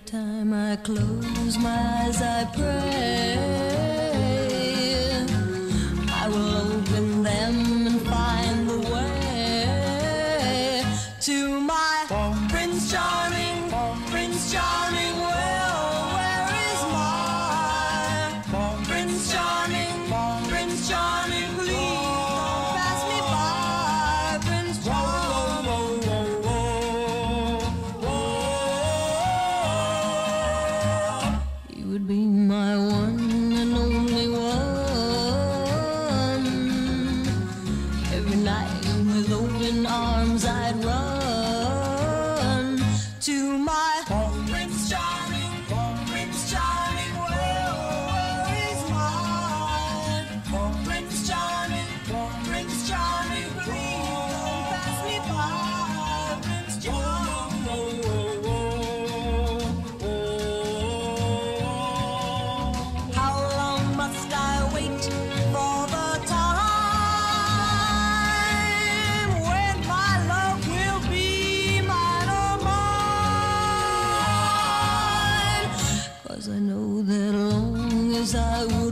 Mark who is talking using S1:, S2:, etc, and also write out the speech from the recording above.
S1: time I close my eyes, I pray I will open them and find the way to my Prince Charming, Prince Charming. Well, where is my Prince Charming, Prince Charming? Please don't pass me by, Prince Charming. You would be my one and only one. Every night with open arms I'd run to my Prince Charming, Prince Charming. Well, where is my Prince Charming, Prince Charming? Please don't pass me by, Prince Charming. How long must I wait for the time when my love will be mine, oh mine? 'Cause I know that long as I would